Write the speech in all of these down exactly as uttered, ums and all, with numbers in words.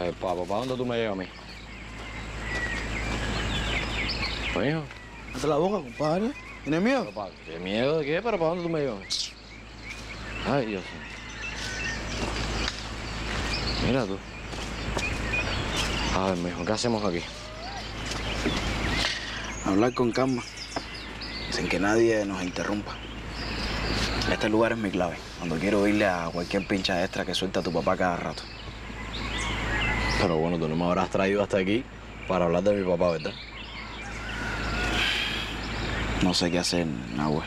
Ay, papá, ¿para dónde tú me llevas a mí? Mijo. Cállate la boca, compadre. ¿Tienes miedo? Papá, ¿qué miedo de qué? ¿Pero para dónde tú me llevas? Ay, Dios. Mira tú. A ver, mijo, ¿qué hacemos aquí? Hablar con calma, sin que nadie nos interrumpa. Este lugar es mi clave, cuando quiero oírle a cualquier pincha extra que suelta a tu papá cada rato. Pero bueno, tú no me habrás traído hasta aquí para hablar de mi papá, ¿verdad? No sé qué hacer, Nahue.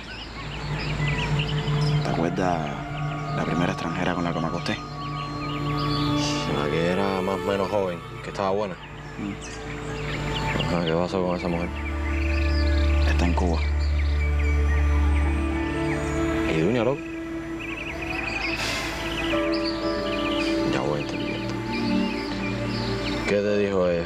¿Te acuerdas la primera extranjera con la que me acosté? La que era más o menos joven, que estaba buena. Mm. Ajá, ¿qué pasó con esa mujer? Está en Cuba. ¿Y Duña, loco? Ya voy entendiendo. ¿Qué te dijo ella?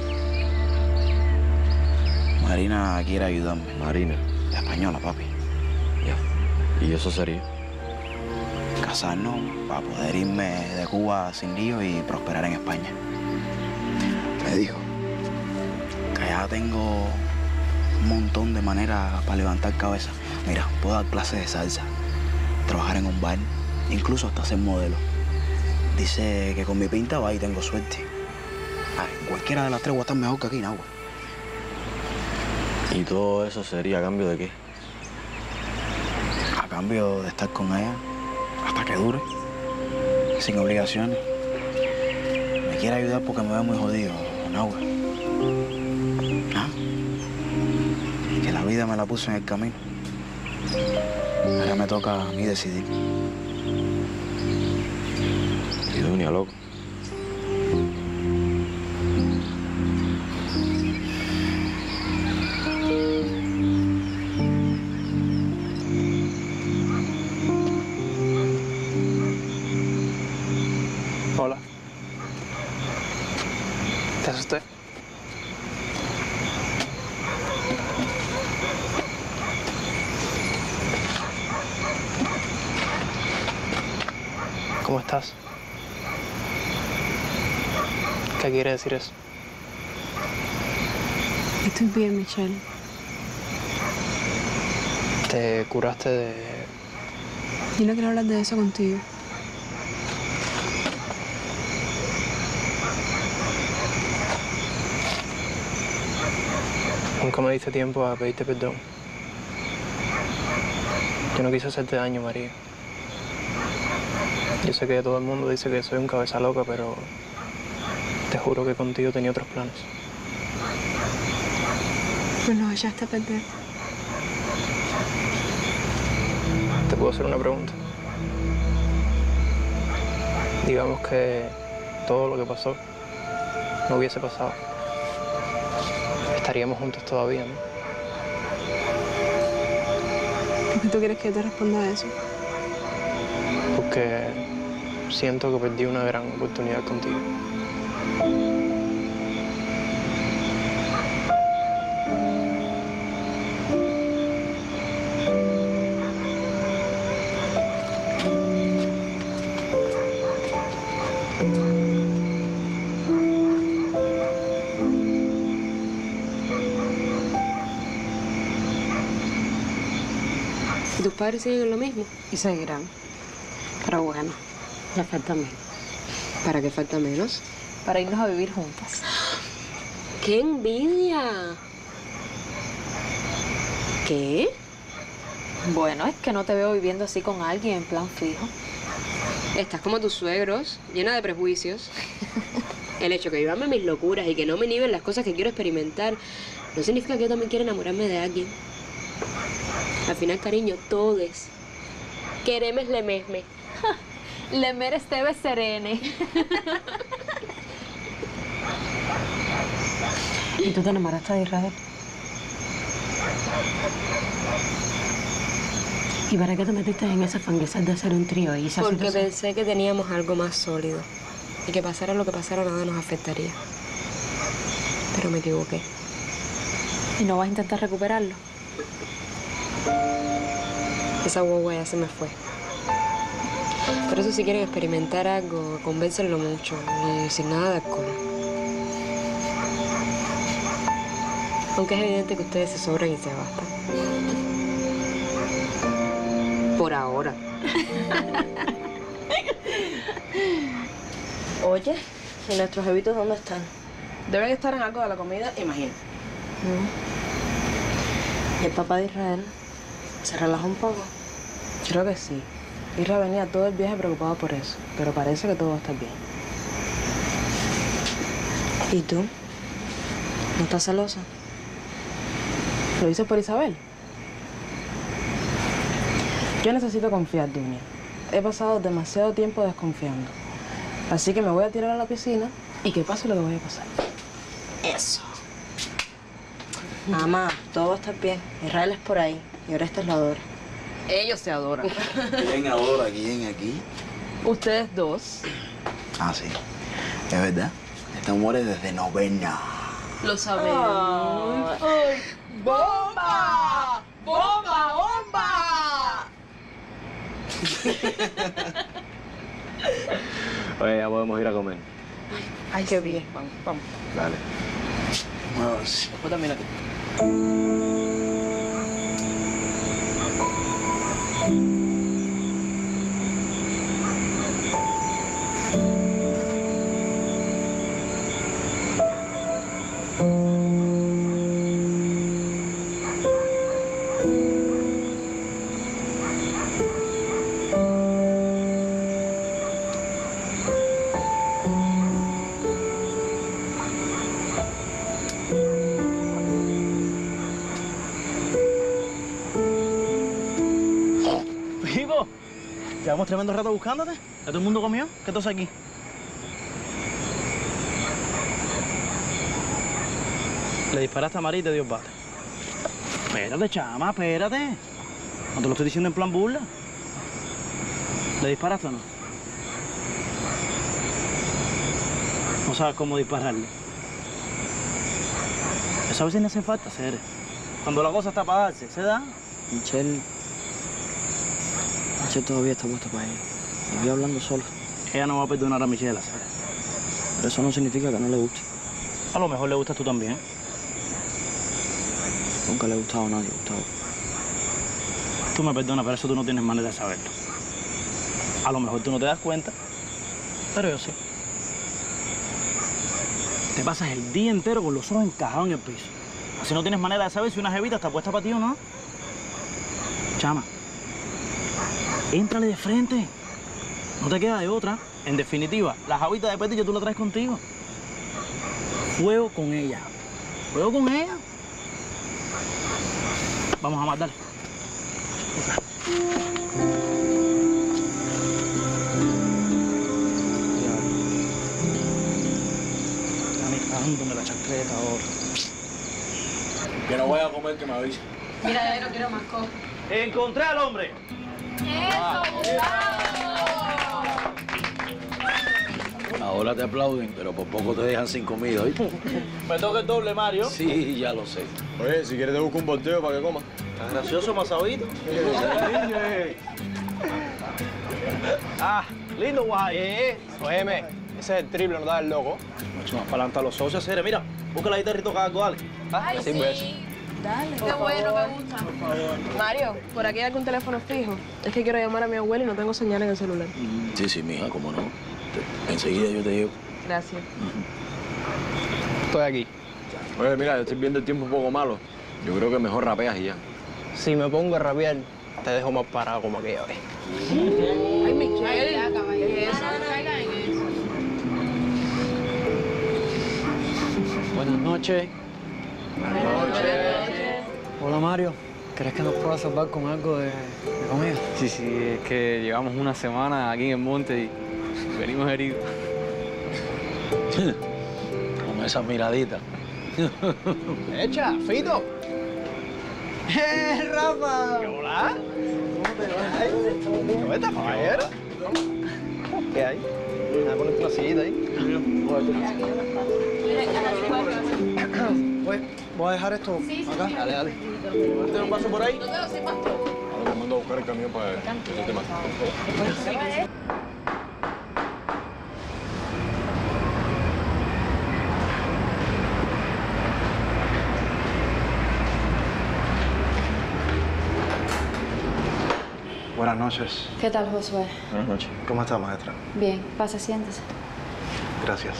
Marina quiere ayudarme. Marina. Española, papi. Ya. ¿Y eso sería? Casarnos para poder irme de Cuba sin lío y prosperar en España. Me dijo que ya tengo un montón de maneras para levantar cabeza. Mira, puedo dar clases de salsa, trabajar en un bar, incluso hasta ser modelo. Dice que con mi pinta va y tengo suerte. Ay, cualquiera de las tres voy a estar mejor que aquí, Nahue. ¿Y todo eso sería a cambio de qué? A cambio de estar con ella hasta que dure, sin obligaciones. Me quiere ayudar porque me veo muy jodido, Nahue. ¿Ah? Que la vida me la puso en el camino. Ahora me toca a mí decidir. ¿Y Duña, loco? Hola. ¿Te asusté? ¿Cómo estás? ¿Qué quiere decir eso? Estoy bien, Michelle. ¿Te curaste de...? Yo no quiero hablar de eso contigo. Nunca me diste tiempo a pedirte perdón. Yo no quise hacerte daño, María. Yo sé que todo el mundo dice que soy un cabeza loca, pero te juro que contigo tenía otros planes. Pues nos echaste a perder. ¿Te puedo hacer una pregunta? Digamos que todo lo que pasó no hubiese pasado. Estaríamos juntos todavía, ¿no? ¿Por qué tú quieres que yo te responda a eso? Porque siento que perdí una gran oportunidad contigo. ¿Y tus padres siguen en lo mismo? Y seguirán. Pero bueno, ya falta menos. ¿Para qué falta menos? Para irnos a vivir juntas. ¡Qué envidia! ¿Qué? Bueno, es que no te veo viviendo así con alguien en plan fijo. Estás como tus suegros, llena de prejuicios. El hecho que yo ame mis locuras y que no me inhiben las cosas que quiero experimentar no significa que yo también quiera enamorarme de alguien. Al final, cariño, todos queremos le mesme. Le meres tebe serene. ¿Y tú te enamoraste de Israel? ¿Y para qué te metiste en esa fanguesas de hacer un trío y esa Porque situación? pensé que teníamos algo más sólido y que pasara lo que pasara nada nos afectaría. Pero me equivoqué. ¿Y no vas a intentar recuperarlo? Esa guagua ya se me fue. Por eso si quieren experimentar algo, convéncenlo mucho y sin nada de alcohol. Aunque es evidente que ustedes se sobran y se bastan. Por ahora. Oye, ¿y nuestros jevitos dónde están? Deben estar en algo de la comida, imagino. ¿Y el papá de Israel se relajó un poco? Creo que sí. Israel venía todo el viaje preocupado por eso, pero parece que todo va a estar bien. ¿Y tú? ¿No estás celosa? ¿Lo dices por Isabel? Yo necesito confiar, Dunia. He pasado demasiado tiempo desconfiando. Así que me voy a tirar a la piscina y que pase lo que vaya a pasar. Eso. Mamá, todo va a estar bien. Israel es por ahí y Orestes lo adora. Ellos se adoran. ¿Quién adora? ¿Quién aquí? Ustedes dos. Ah, sí. Es verdad. Este amor es desde novena. Lo sabemos. ¡Ay! ¡Bomba! ¡Bomba! ¡Bomba! Oye, ya podemos ir a comer. Ay, qué bien. Vamos, vamos. Dale. Vamos. Después también aquí. Vivo, llevamos tremendo rato buscándote. ¿Ya todo el mundo comió? ¿Qué tú haces aquí? Le disparaste a María y te dio bate. Espérate, chama, espérate. No te lo estoy diciendo en plan burla. ¿Le disparaste o no? No sabes cómo dispararle. Eso a veces no hace falta hacer. Cuando la cosa está para darse, ¿se da? Michelle... Michelle todavía está puesta para ella. Me voy hablando solo. Ella no va a perdonar a Michelle, ¿sabes? Pero eso no significa que no le guste. A lo mejor le gustas tú también. Nunca le he gustado a nadie, Gustavo. Tú me perdonas, pero eso tú no tienes manera de saberlo. A lo mejor tú no te das cuenta, pero yo sí. Te pasas el día entero con los ojos encajados en el piso. Así no tienes manera de saber si una jevita está puesta para ti o no. Chama, éntrale de frente. No te queda de otra. En definitiva, la jevita de petillo tú la traes contigo. Fuego con ella. Fuego con ella. Vamos a matar. Me la chancleta ahora. Que no vaya a comer, que me avise. Mira, yo no quiero más cosas. ¡Encontré al hombre! Ahora te aplauden, pero por poco te dejan sin comida, ¿oíste? Me toca el doble, Mario. Sí, ya lo sé. Oye, si quieres te busco un volteo para que comas. ¿Tan gracioso, Masabito? Ah, lindo, guay. Eh, óyeme, ese es el triple, no da el loco. Mucho más para adelante a los socios, seres. Mira, busca la guitarra y toca algo, dale. Ah, así pues. Dale. Qué bueno, me gusta. Mario, ¿por aquí hay algún teléfono fijo? Es que quiero llamar a mi abuela y no tengo señal en el celular. Sí, sí, mija, cómo no. Te- enseguida yo te digo. Gracias. Estoy aquí. Oye, mira, yo estoy viendo el tiempo un poco malo. Yo creo que mejor rapeas y ya. Si me pongo a rapear, te dejo más parado como aquella vez. Ay, Michelle. ¿Qué es eso? Buenas noches. Buenas noches. Hola, Mario. ¿Crees que nos puedas salvar con algo de, de comida? Sí, sí, es que llevamos una semana aquí en el monte y venimos heridos. Con esas miraditas. ¡Echa, Fito! ¡Eh, Rafa! ¿Qué hola? ¿Cómo estás, caballero? ¿Qué hay? Voy a ponerte una sillita ahí. Pues, voy a dejar esto acá. Dale, dale. ¿Te un paso por ahí? Ahora te mando a buscar. Para el camión para ese tema. Buenas noches. ¿Qué tal, Josué? Buenas noches. ¿Cómo está, maestra? Bien, pase, siéntese. Gracias.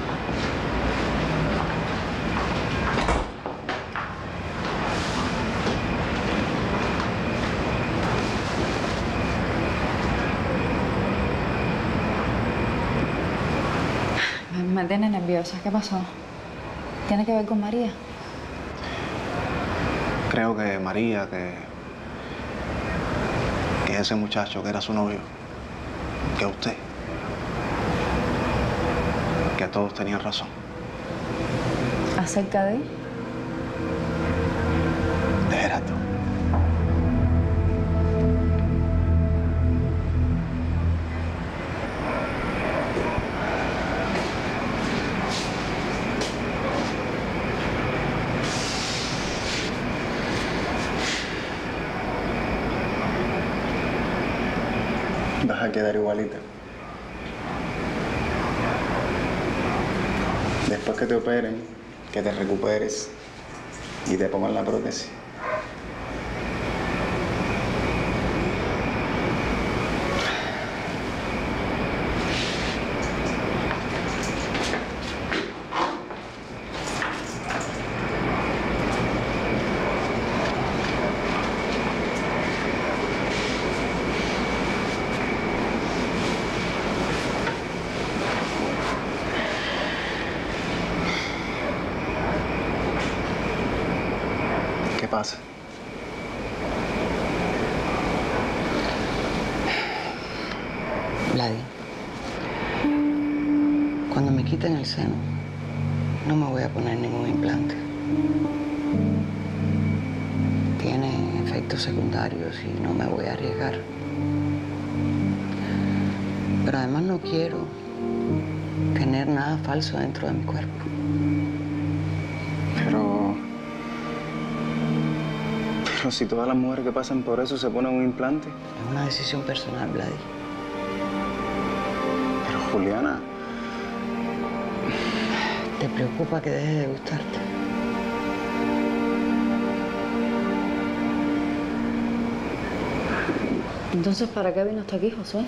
Me, me tiene nerviosa. ¿Qué pasó? ¿Tiene que ver con María? Creo que María, que... que ese muchacho que era su novio, que usted, que todos tenían razón. ¿Acerca de? De Gerardo. Vas a quedar igualita. Después que te operen, que te recuperes y te pongan la prótesis. ¿Qué pasa? Vladi, cuando me quiten el seno, no me voy a poner ningún implante. Tiene efectos secundarios y no me voy a arriesgar. Pero además no quiero tener nada falso dentro de mi cuerpo. Pero... Pero si todas las mujeres que pasan por eso se ponen un implante. Es una decisión personal, Vladi. Pero Juliana... ¿Te preocupa que deje de gustarte? Entonces, ¿para qué vino hasta aquí, Josué?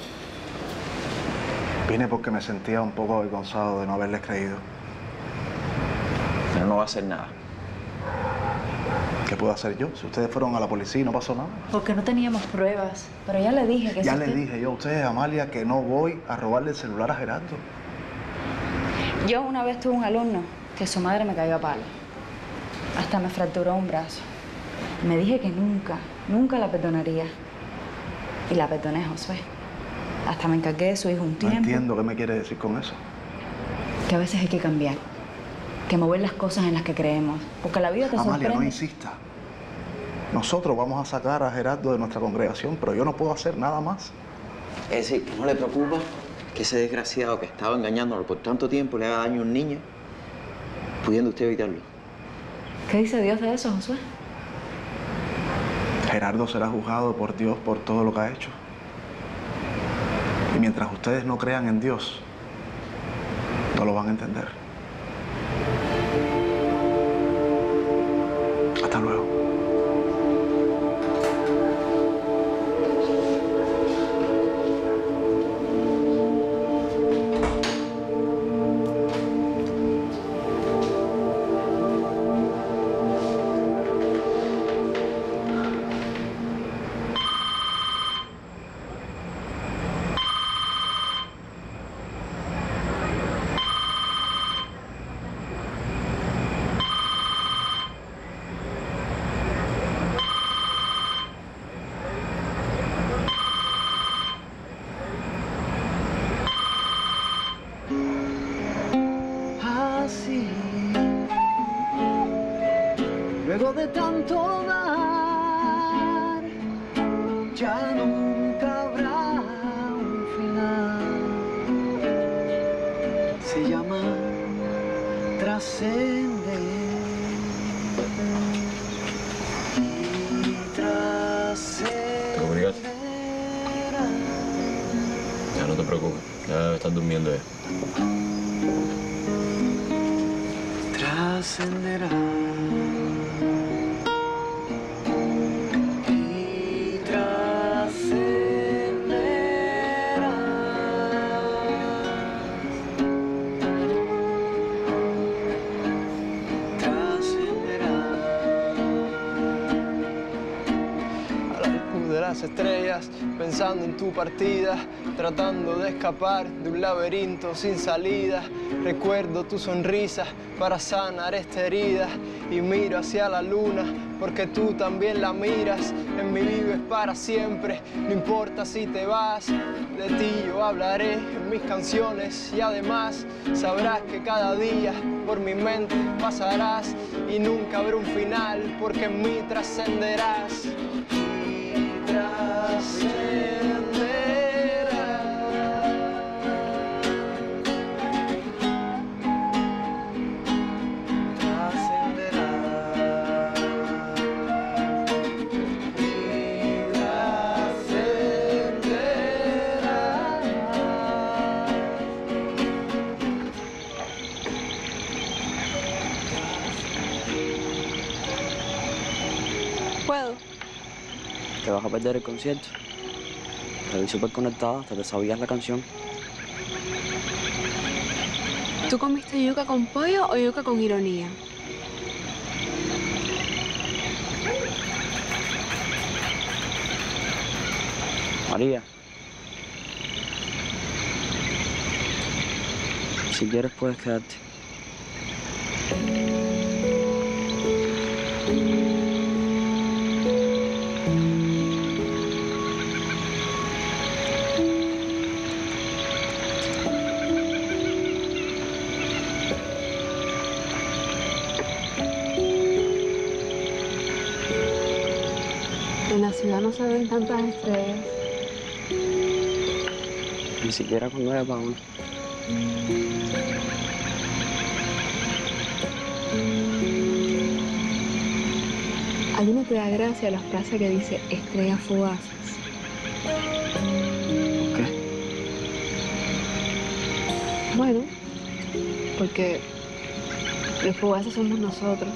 Vine porque me sentía un poco avergonzado de no haberles creído. Pero no va a hacer nada. ¿Qué puedo hacer yo? Si ustedes fueron a la policía y no pasó nada. Porque no teníamos pruebas. Pero ya le dije que Ya si le usted... dije yo a ustedes, Amalia, que no voy a robarle el celular a Gerardo. Yo una vez tuve un alumno que su madre me cayó a palo. Hasta me fracturó un brazo. Me dije que nunca, nunca la perdonaría. Y la perdoné, Josué. Hasta me encargué de su hijo un No tiempo. entiendo qué me quiere decir con eso. Que a veces hay que cambiar. Que mover las cosas en las que creemos. Porque la vida te Amalia, sorprende. no insista. Nosotros vamos a sacar a Gerardo de nuestra congregación, pero yo no puedo hacer nada más. Es decir, ¿no le preocupa que ese desgraciado que estaba engañándolo por tanto tiempo le haga daño a un niño, pudiendo usted evitarlo? ¿Qué dice Dios de eso, Josué? Gerardo será juzgado por Dios por todo lo que ha hecho. Y mientras ustedes no crean en Dios, no lo van a entender. Hasta luego. Así, luego de tanto dar, ya nunca habrá un final. Se llama trascender. Y trascender. Te obligaste. te preocupes, ya debe estar durmiendo ya. Trascenderá y trascenderá. Trascenderá A la luz de las estrellas, pensando en tu partida, tratando de escapar de un laberinto sin salida. Recuerdo tu sonrisa para sanar esta herida y miro hacia la luna porque tú también la miras. En mí vives para siempre, no importa si te vas. De ti yo hablaré en mis canciones y además sabrás que cada día por mi mente pasarás y nunca habrá un final porque en mí trascenderás. Y trascenderás. ¿Puedo? Te vas a perder el concierto. Te vi súper conectada, hasta te sabías la canción. ¿Tú comiste yuca con pollo o yuca con ironía? María. Si quieres puedes quedarte. En la ciudad no se ven tantas estrellas. Ni siquiera con nueve para uno. ¿A ti no te da gracia la frase que dice estrellas fugaces? ¿Por qué? Bueno, porque los fugaces somos nosotros.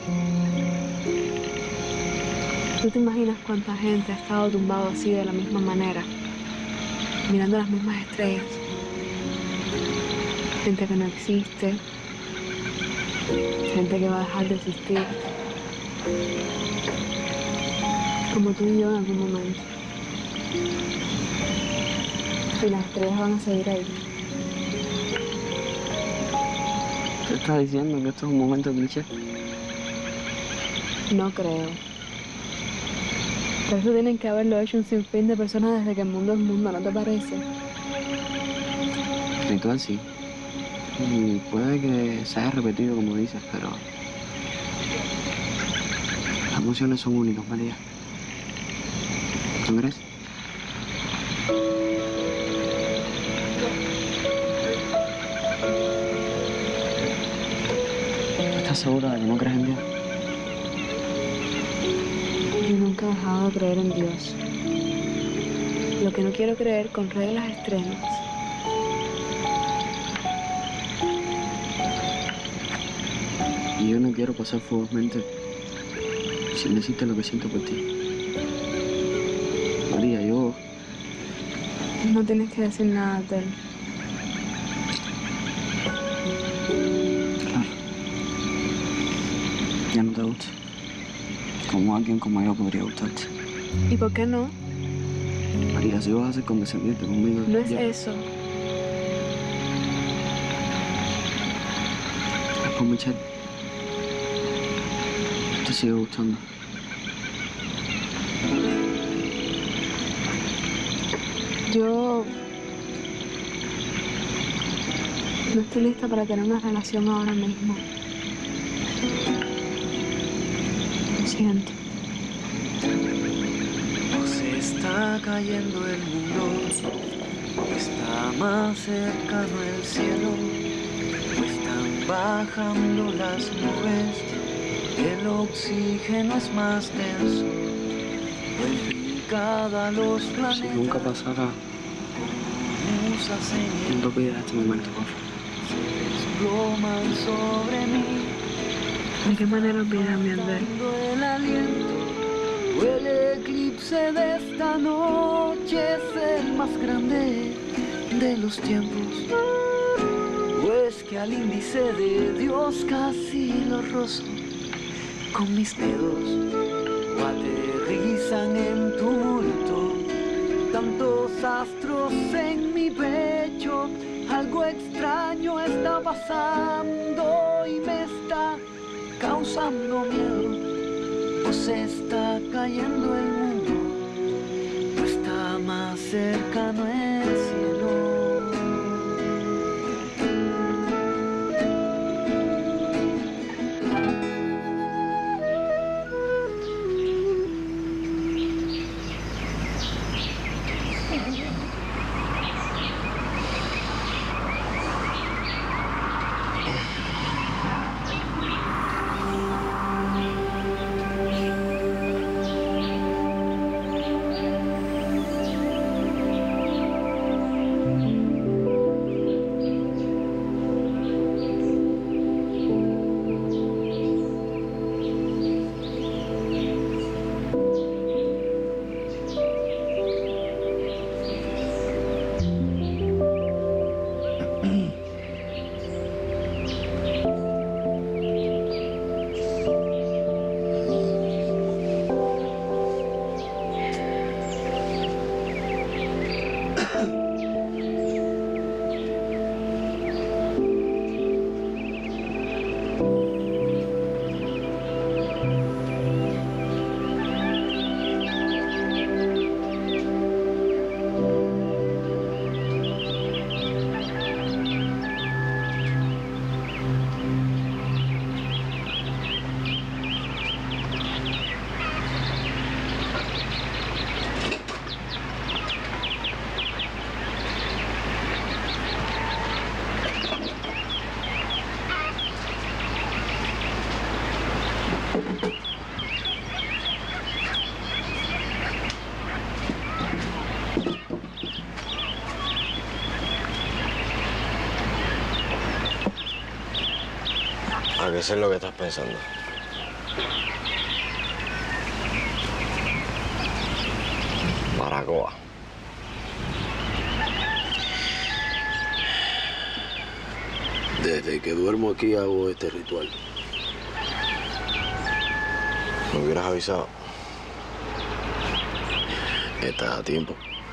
¿Tú te imaginas cuánta gente ha estado tumbado así de la misma manera, mirando las mismas estrellas? Gente que no existe, gente que va a dejar de existir, como tú y yo en algún momento. Y las estrellas van a seguir ahí. ¿Qué estás diciendo? ¿Que esto es un momento cliché? No creo. Pero eso tienen que haberlo hecho un sinfín de personas desde que el mundo es mundo, ¿no te parece? Ritual sí. Y puede que se haya repetido como dices, pero las emociones son únicas, María. ¿No crees? ¿Estás segura de que no crees en Dios? Yo nunca he dejado de creer en Dios. Lo que no quiero creer con reglas extremas. Y yo no quiero pasar fugazmente sin decirte lo que siento por ti. María, yo... No tienes que decir nada, Tel. Claro. Ya no te gusta. Como alguien como yo podría gustarte. ¿Y por qué no? María, si vas a ser condescendiente conmigo... No es ya... eso. Es por Michelle. Te sigue gustando. Yo... no estoy lista para tener una relación ahora mismo. Lo siento. No se está cayendo el mundo, está más cercano el cielo, están bajando las nubes, el oxígeno es más denso, vuelve cada los planetas. Si nunca pasara, mariposas en el No te olvides este momento, por favor. se desploman sobre mí. ¿De qué manera olvidarme, Albert? Dando el aliento, o el eclipse de esta noche es el más grande de los tiempos. O es que al índice de Dios casi lo rozo con mis dedos, o aterrizan en tumulto tantos astros en mi pecho. Algo extraño está pasando y me está causando miedo. O se está cayendo el mundo, o está más cercano el cielo. ¿A qué sé lo que estás pensando? Baracoa. Desde que duermo aquí hago este ritual. ¿Me hubieras avisado? Estás a tiempo.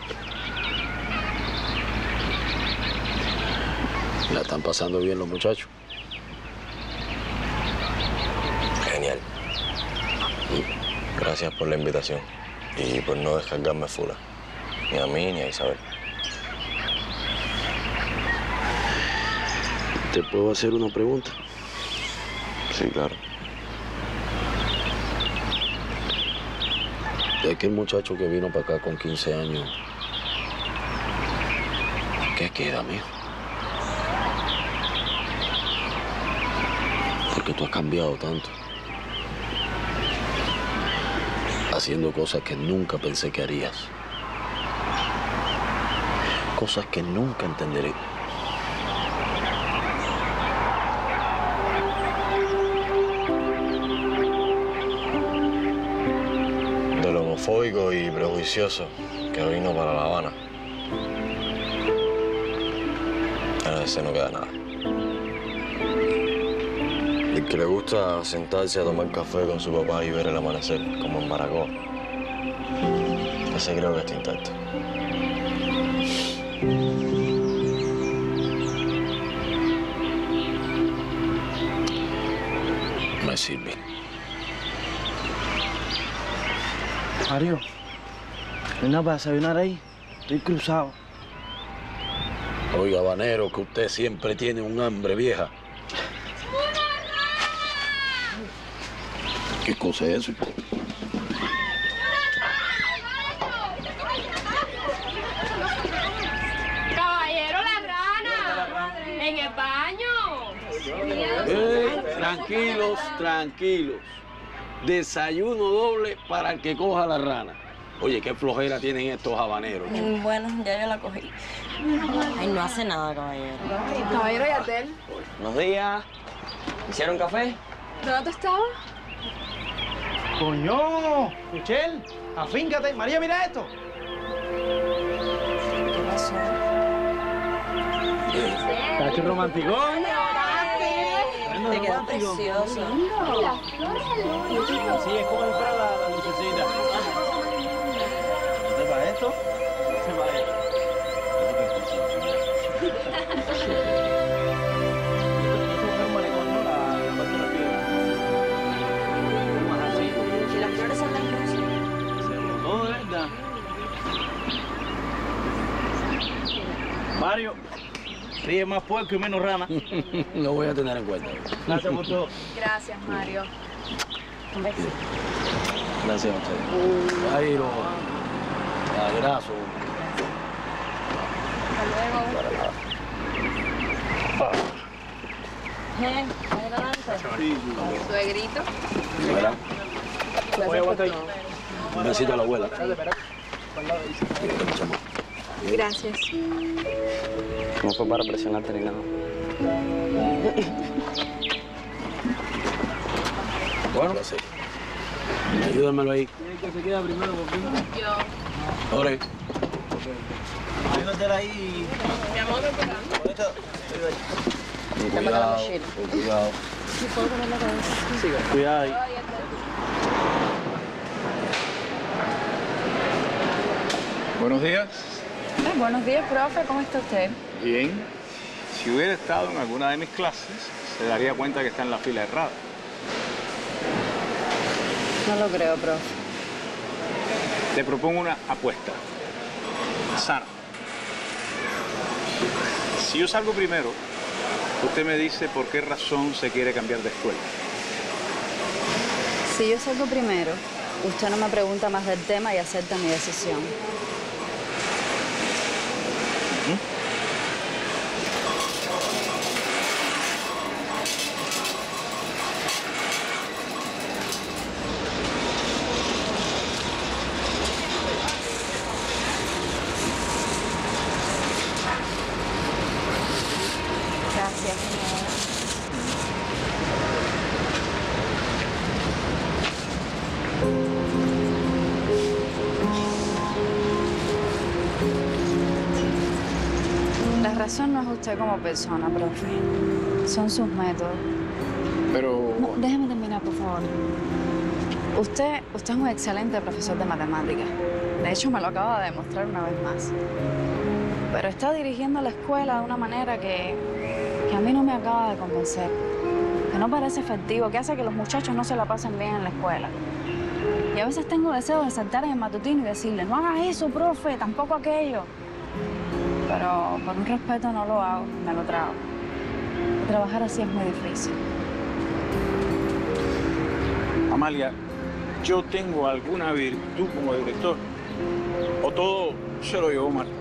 ¿La están pasando bien los muchachos? Genial. Gracias por la invitación y por no descargarme fula. Ni a mí ni a Isabel. ¿Te puedo hacer una pregunta? Sí, claro. De aquel muchacho que vino para acá con quince años, ¿qué queda, mijo? Porque tú has cambiado tanto. Haciendo cosas que nunca pensé que harías. Cosas que nunca entenderé. Del homofóbico y prejuicioso que vino para La Habana. A ese no queda nada. El que le gusta sentarse a tomar café con su papá y ver el amanecer, como en Baracoa. Ese creo que está intacto. Me sirve. Mario, ¿no hay nada para desayunar ahí? Estoy cruzado. Oiga, habanero, que usted siempre tiene un hambre vieja. ¿Qué cosa es eso? ¡Caballero, la rana! ¡En el baño! Eh, tranquilos, tranquilos. Desayuno doble para el que coja la rana. Oye, qué flojera tienen estos habaneros. Mm, Bueno, ya yo la cogí. Ay, no hace nada, caballero. Caballero Yatel. Buenos días. ¿Hicieron café? ¿Dónde tú estabas? ¡Coño! Michelle, afíncate. María, mira esto. ¿Qué pasó? ¿Estás qué romántico? Te quedó precioso. Sí, es como para la, la lucecita. ¿Qué para esto? ¿Qué para esto? Si las flores son las luces. Todo de verdad. Mario, ríe más puerco y menos rana. Lo voy a tener en cuenta. Gracias por todo. Gracias, Mario. Un beso. Gracias a ustedes. Jairo, abrazo. Hasta luego. Ven, adelante. Suegrito. ¿Verdad? Voy a aguantar ahí. Un besito a la abuela. Gracias. No fue para presionarte ni nada. Bueno, sí. Ayúdamelo ahí. ¿Quién que se queda primero por fin? Yo. Ahora. Ayúdatela ahí. Mi amor, ven por acá. Con cuidado, con cuidado. ¿Sí puedo poner la cabeza? Sí, cuidado ahí. Buenos días. Eh, buenos días, profe. ¿Cómo está usted? Bien. Si hubiera estado en alguna de mis clases, se daría cuenta que está en la fila errada. No lo creo, profe. Te propongo una apuesta. Sana. Si yo salgo primero, usted me dice por qué razón se quiere cambiar de escuela. Si yo salgo primero, usted no me pregunta más del tema y acepta mi decisión. Gracias. La razón no es usted como persona, profe. Son sus métodos. Pero... No, déjeme terminar, por favor. Usted, usted es un excelente profesor de matemáticas. De hecho, me lo acaba de demostrar una vez más. Pero está dirigiendo la escuela de una manera que, que a mí no me acaba de convencer. Que no parece efectivo, que hace que los muchachos no se la pasen bien en la escuela. Y a veces tengo deseo de saltar en el matutino y decirle, no haga eso, profe, tampoco aquello. Pero por un respeto no lo hago, me lo trago. Trabajar así es muy difícil. Amalia, ¿yo tengo alguna virtud como director? ¿O todo se lo llevó mal?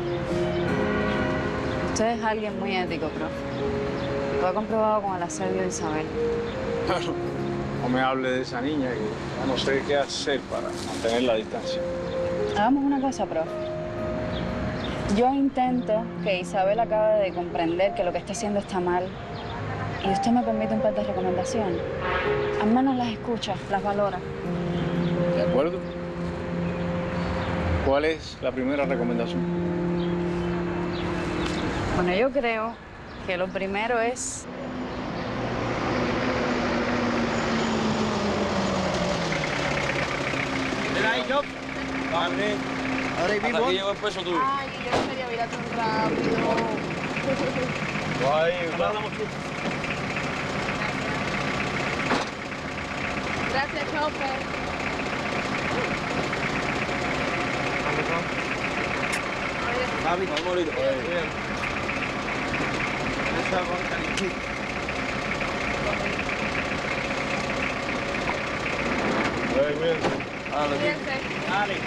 Usted es alguien muy ético, profe. Lo he comprobado con el asedio de Isabel. Bueno, no me hable de esa niña que ya no sé qué hacer para mantener la distancia. Hagamos una cosa, profe. Yo intento que Isabel acabe de comprender que lo que está haciendo está mal. Y usted me permite un par de recomendaciones. Al menos las escucha, las valora. ¿De acuerdo? ¿Cuál es la primera recomendación? Bueno, yo creo que lo primero es... Mira ahí, Job. Abre. Abre ahí, Hasta aquí llegó el peso tuyo. Ay, yo no quería mirar tan rápido. Ahí, hablamos tú. Gracias, chofer. Javi, vamos ahorita. Bien. Muy bien. Dale, dale.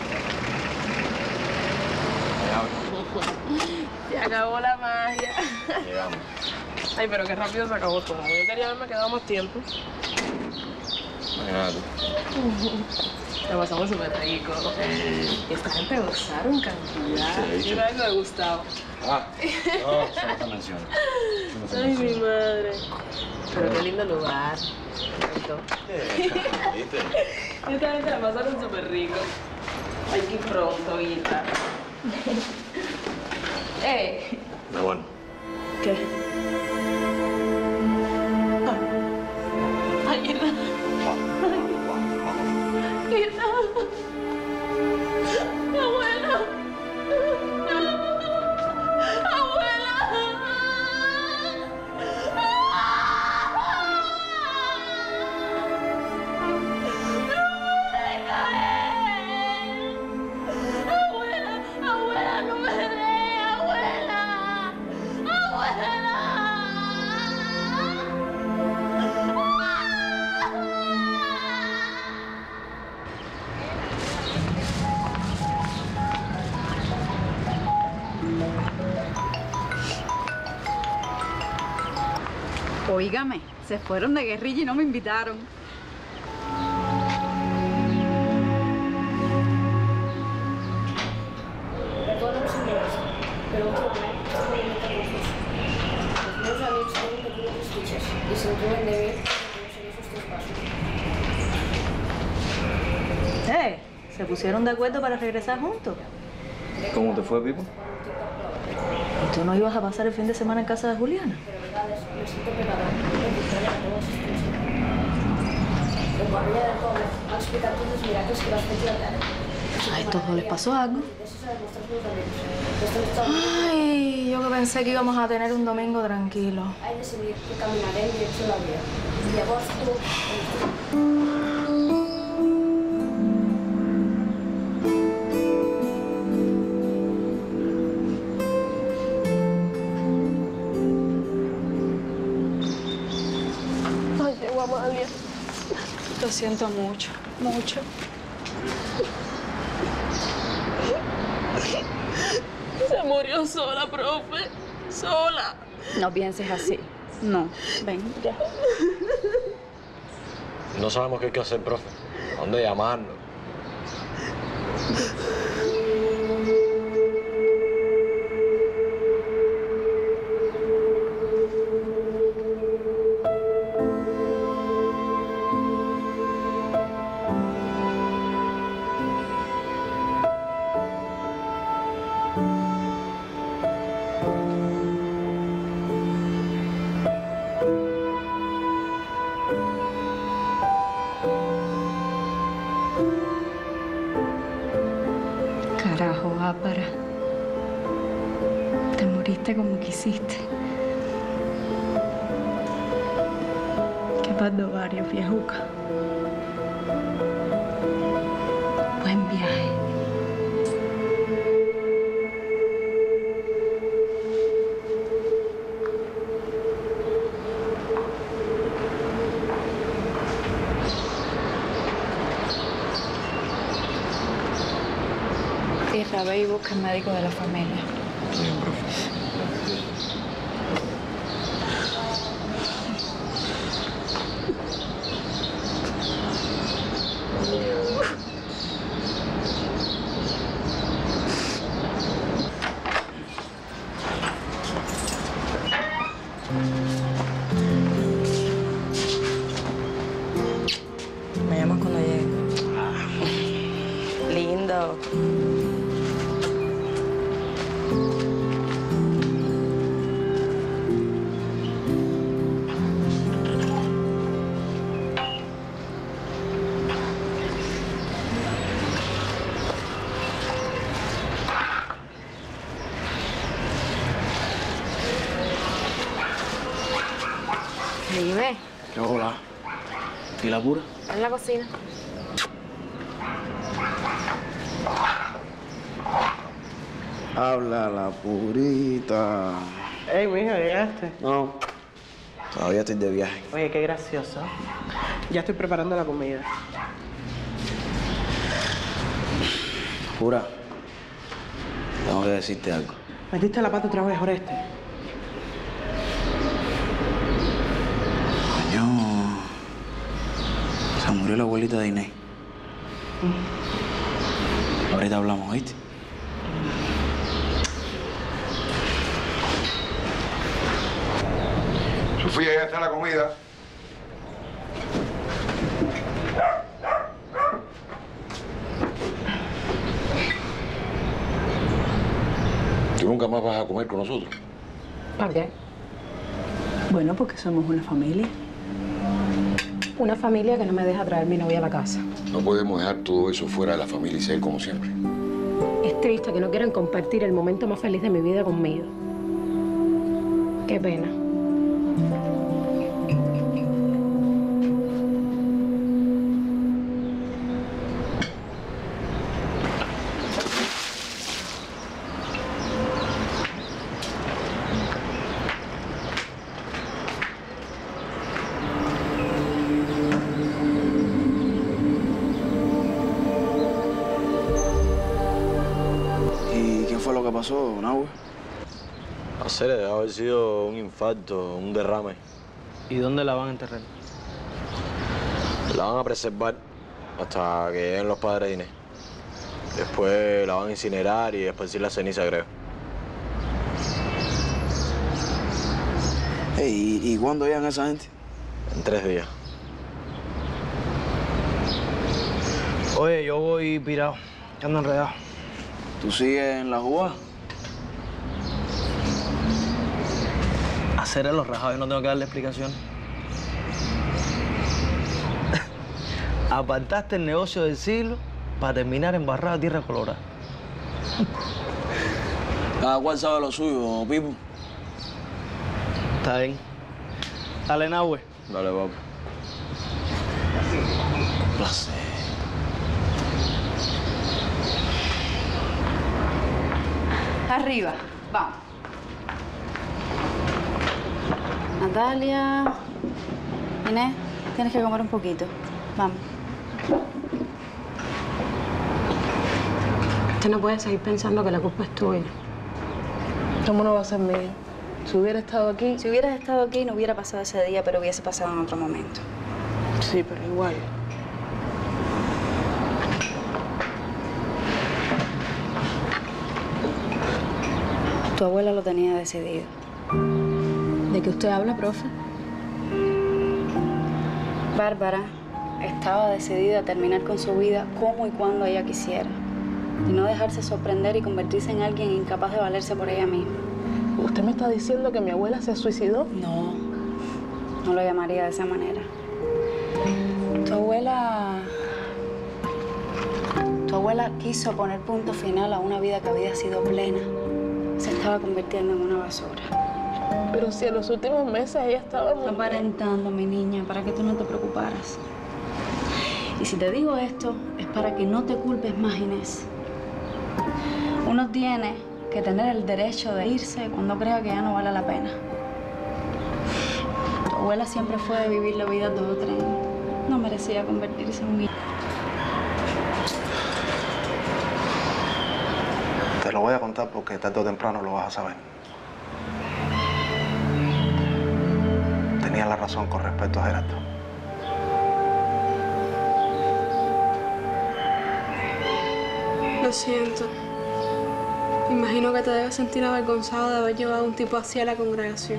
Se acabó la magia. Llegamos. Ay, pero qué rápido se acabó todo. Yo quería haberme quedado más tiempo. Imagínate. La pasamos súper rico. Y esta gente gozaron cantidad. Sí, sí. Yo algo de Gustavo. Ah, no, se no te menciono. Ay, mi madre. Pero qué lindo lugar. Me encantó. ¿Viste? Esta gente la pasaron súper rico. Hay que ir pronto, Guita. ¡Ey! No, bueno. ¿Qué? Ay, Guita. Guita. Abuela. Abuela. Abuela, abuela, no me dé, abuela. Abuela. Óigame, se fueron de guerrilla y no me invitaron. Perdóname, señores, pero otro plan es muy importante. Los nuevos amigos tienen que tener tus fichas y se imprimen de bien en esos tres pasos. ¡Eh! ¿Se pusieron de acuerdo para regresar juntos? ¿Cómo te fue, Pipo? ¿Y tú no ibas a pasar el fin de semana en casa de Juliana? Me siento preparado para invitarle a todos sus fichas. En Guardia del Pueblo, a explicar todos los milagros que vas a hacer la tarde. ¿A estos dos les pasó algo? Ay, yo que pensé que íbamos a tener un domingo tranquilo. Hay que decidir que caminaré en dirección a la vida. Y llavors tu... Ay, llegó Amalia. Lo siento mucho, mucho. Se murió sola, profe. Sola. No pienses así. No. Ven, ya. No sabemos qué hay que hacer, profe. ¿A dónde llamarnos? Carajo, Bárbara. Te moriste como quisiste. Qué pardo varios, viejuca. Buen viaje. Isra, ve y busca el médico de la familia. Bien, profe. Me llamas cuando llegue. Lindo. Vive. Hola. ¿Y la pura? En la cocina. Habla la purita. Ey, mijo, ¿llegaste? No. Todavía estoy de viaje. Oye, qué gracioso. Ya estoy preparando la comida. Pura. Tengo que decirte algo. ¿Metiste la pata otra vez, Oreste? Coño. Se murió la abuelita de Inés. Ahorita hablamos, ¿oíste? Sofía, ya está la comida. ¿Tú nunca más vas a comer con nosotros? ¿Para qué? Bueno, porque somos una familia. Una familia que no me deja traer mi novia a la casa. No podemos dejar todo eso fuera de la familia y ser como siempre. Es triste que no quieran compartir el momento más feliz de mi vida conmigo. Qué pena. ¿Qué pasó, Nahue? Hacer, debe haber sido un infarto, un derrame. ¿Y dónde la van a enterrar? La van a preservar hasta que lleguen los padres de Inés. Después la van a incinerar y esparcir la ceniza, creo. Hey, ¿y, ¿Y cuándo llegan esa gente? En tres días. Oye, yo voy pirado. Ya ando enredado. ¿Tú sigues en la jugada? Hacer los rajados y no tengo que darle explicaciones. Apartaste el negocio del siglo para terminar embarrado a tierra colorada. Cada cual sabe lo suyo, Pipo. Está bien. Dale, Nahue. Dale, papi. Placer. Arriba, vamos. Natalia, Inés, tienes que comer un poquito. Vamos. Usted no puede seguir pensando que la culpa es tuya. ¿Cómo no va a ser mía? Si hubiera estado aquí... Si hubieras estado aquí, no hubiera pasado ese día, pero hubiese pasado en otro momento. Sí, pero igual. Tu abuela lo tenía decidido. ¿De qué usted habla, profe? Bárbara estaba decidida a terminar con su vida como y cuando ella quisiera. Y no dejarse sorprender y convertirse en alguien incapaz de valerse por ella misma. ¿Usted me está diciendo que mi abuela se suicidó? No, no lo llamaría de esa manera. Tu abuela... Tu abuela quiso poner punto final a una vida que había sido plena. Se estaba convirtiendo en una basura. Pero si en los últimos meses ella estaba muy... Aparentando, mi niña, para que tú no te preocuparas. Y si te digo esto, es para que no te culpes más, Inés. Uno tiene que tener el derecho de irse cuando crea que ya no vale la pena. Tu abuela siempre fue de vivir la vida todo tren. No merecía convertirse en un... Te lo voy a contar porque tarde o temprano lo vas a saber. Tenía la razón con respecto a Gerardo. Lo siento. Imagino que te debes sentir avergonzado de haber llevado a un tipo así a la congregación.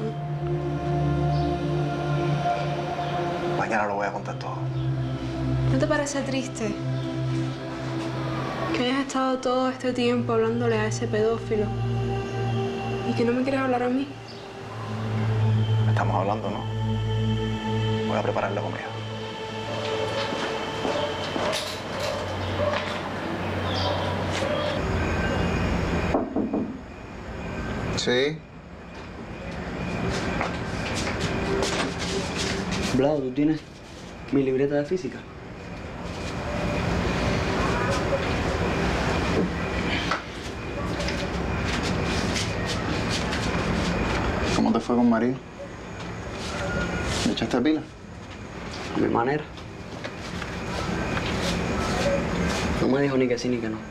Mañana lo voy a contar todo. ¿No te parece triste que hayas estado todo este tiempo hablándole a ese pedófilo y que no me quieras hablar a mí? Estamos hablando, ¿no? Voy a preparar la comida. Sí. Vlado, ¿tú tienes mi libreta de física? ¿Cómo te fue con Marino? ¿Le echaste pila? A mi manera. No me dijo ni que sí ni que no.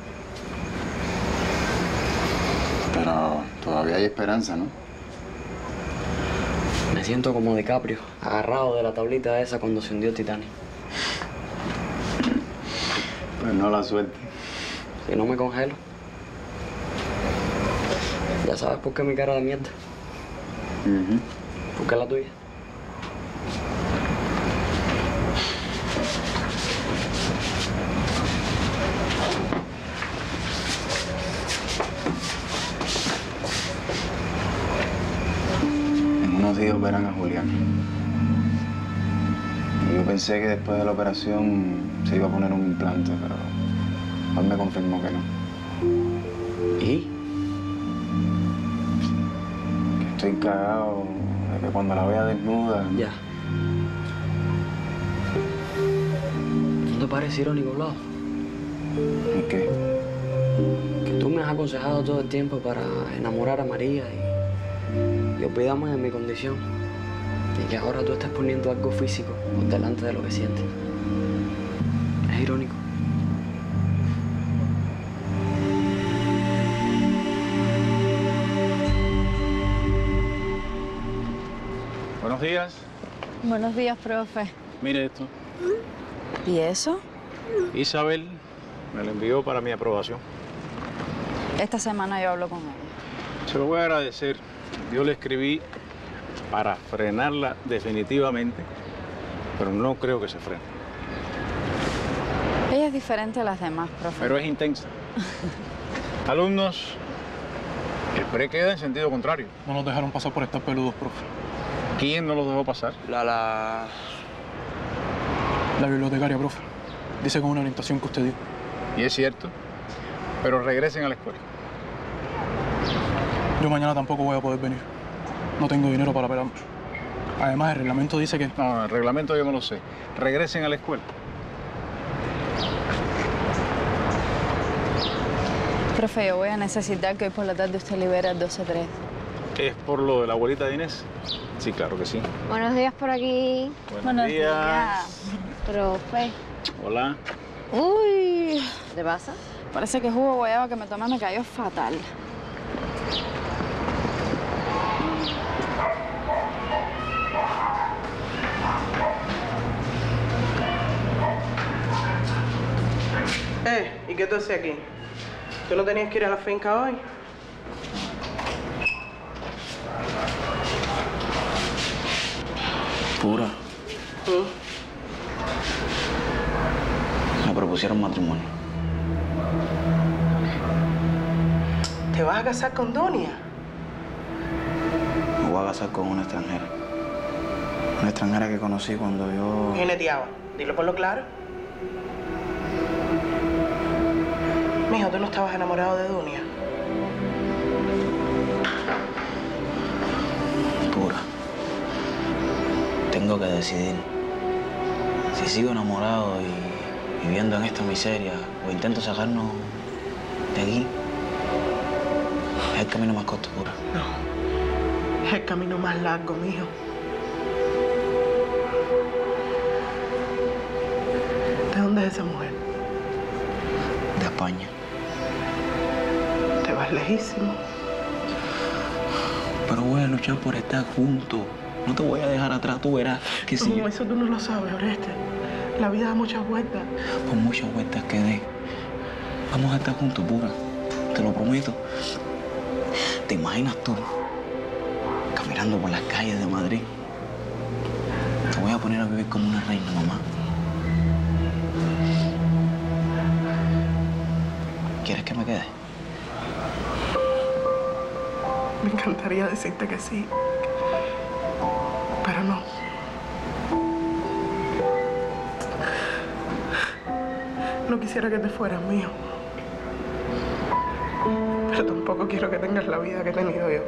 Pero todavía hay esperanza, ¿no? Me siento como DiCaprio, agarrado de la tablita esa cuando se hundió el Titanic. Pues Pues no la suerte. Si no me congelo. Ya sabes por qué mi cara de mierda. Uh-huh. ¿Por qué la tuya? En unos días verán a Julián. Y yo pensé que después de la operación se iba a poner un implante, pero Juan me confirmó que no. ¿Y? Que estoy cagado de que cuando la vea desnuda... Ya. ¿No te parece irónico, Vlado? ¿Y qué? Que tú me has aconsejado todo el tiempo para enamorar a María y, y olvidarme de mi condición. Y que ahora tú estás poniendo algo físico por delante de lo que sientes. Es irónico. Buenos días. Buenos días, profe. Mire esto. ¿Y eso? Isabel me lo envió para mi aprobación. Esta semana yo hablo con ella. Se lo voy a agradecer. Yo le escribí para frenarla definitivamente, pero no creo que se frene. Ella es diferente a las demás, profe. Pero es intensa. Alumnos, el pre queda en sentido contrario. No nos dejaron pasar por estar peludos, profe. ¿Quién no los dejó pasar? La, la... La bibliotecaria, profe. Dice con una orientación que usted dio. Y es cierto, pero regresen a la escuela. Yo mañana tampoco voy a poder venir. No tengo dinero para pelarme. Además, el reglamento dice que... No, el reglamento yo no lo sé. Regresen a la escuela. Profe, yo voy a necesitar que hoy por la tarde usted libere al doce tres. ¿Es por lo de la abuelita de Inés? Sí, claro que sí. Buenos días por aquí. Buenos, Buenos días. días. Profe. Hola. Uy. ¿Qué te pasa? Parece que el jugo guayaba que me tomé me cayó fatal. Eh, ¿y qué tú haces aquí? ¿Tú no tenías que ir a la finca hoy? Pura. ¿Mm? Me propusieron matrimonio. ¿Te vas a casar con Donia? Me voy a casar con una extranjera. Una extranjera que conocí cuando yo... Jineteaba. Dilo por lo claro. Mijo, ¿tú no estabas enamorado de Dunia? Pura. Tengo que decidir si sigo enamorado y viviendo en esta miseria o intento sacarnos de aquí. Es el camino más corto, Pura. No. Es el camino más largo, mijo. ¿De dónde es esa mujer? De España. Te vas lejísimo. Pero voy a luchar por estar juntos. No te voy a dejar atrás, tú verás que si No, yo... eso tú no lo sabes, Oreste. La vida da muchas vueltas. Por muchas vueltas que dé, vamos a estar juntos, Pura. Te lo prometo. ¿Te imaginas tú caminando por las calles de Madrid? Te voy a poner a vivir como una reina, mamá. ¿Quieres que me quede? Me encantaría decirte que sí, pero no. No quisiera que te fueras, mío. Pero tampoco quiero que tengas la vida que he tenido yo.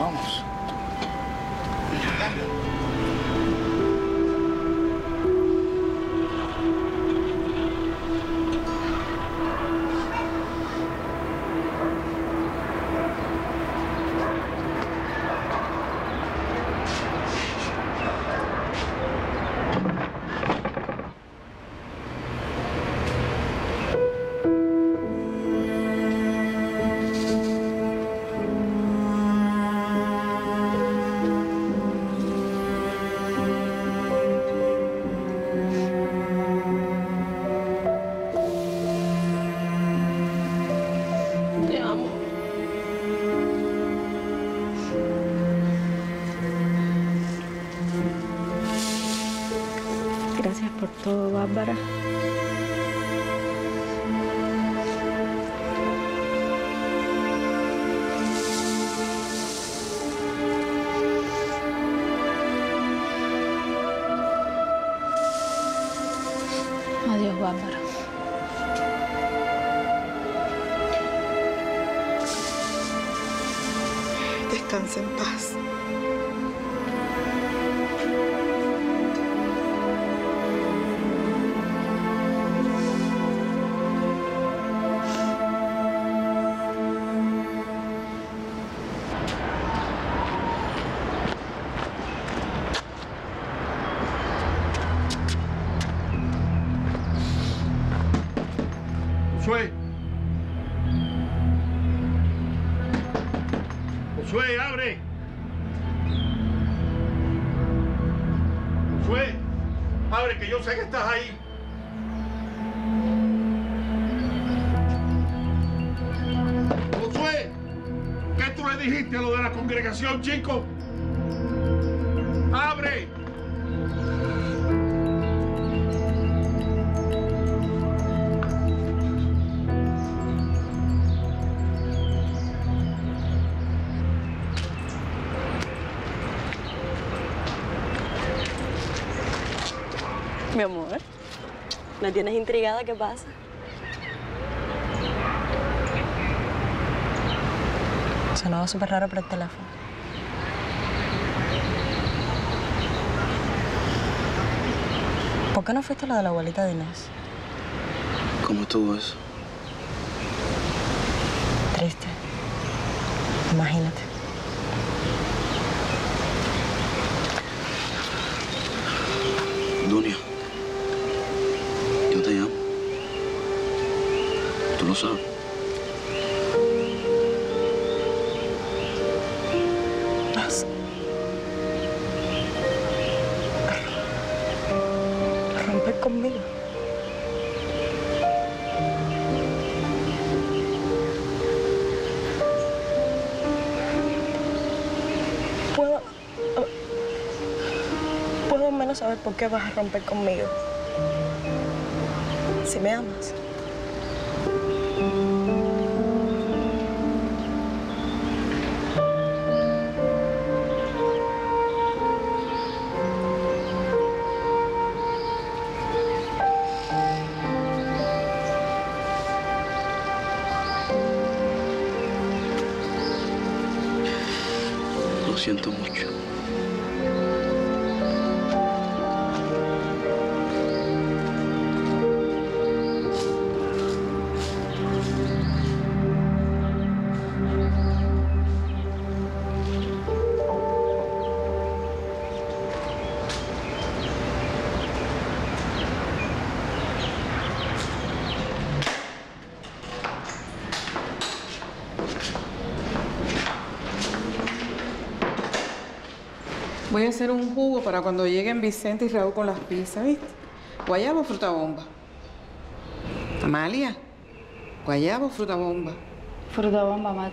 vamos. Gracias por todo, Bárbara. Adiós, Bárbara. Descansa en paz. Josué. Josué, abre. Josué, abre, que yo sé que estás ahí. Josué, ¿qué tú le dijiste a lo de la congregación, chico? ¡Abre! Mi amor, ¿me tienes intrigada? ¿Qué pasa? Sonaba súper raro por el teléfono. ¿Por qué no fuiste a la de la abuelita de Inés? ¿Cómo estuvo eso? Triste. Imagínate. Dunia, yo te amo. Tú lo sabes. ¿Vas a romper conmigo? Puedo... Puedo al menos saber por qué vas a romper conmigo. Si me amas. Lo siento mucho. Voy a hacer un jugo para cuando lleguen Vicente y Raúl con las pizzas, ¿viste? ¿Guayaba o fruta bomba? Amalia, ¿guayaba o fruta bomba? Fruta bomba, mate.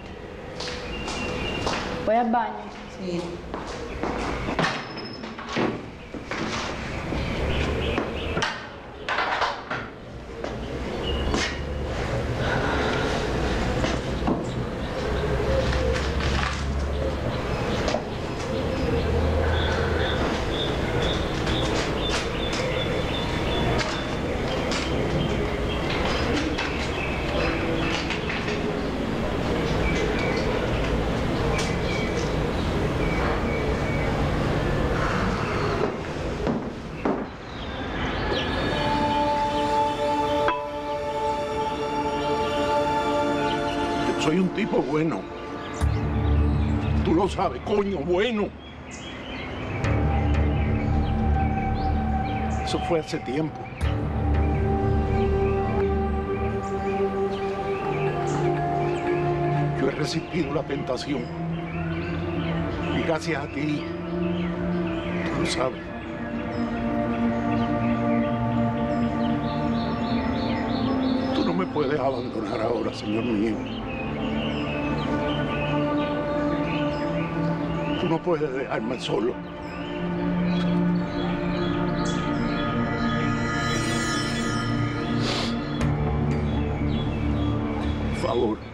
Voy al baño. Sí. tipo bueno. Tú lo sabes, coño, bueno. Eso fue hace tiempo. Yo he resistido la tentación. Y gracias a ti, tú lo sabes. Tú no me puedes abandonar ahora, Señor mío. Tú no puedes dejarme solo. Por favor.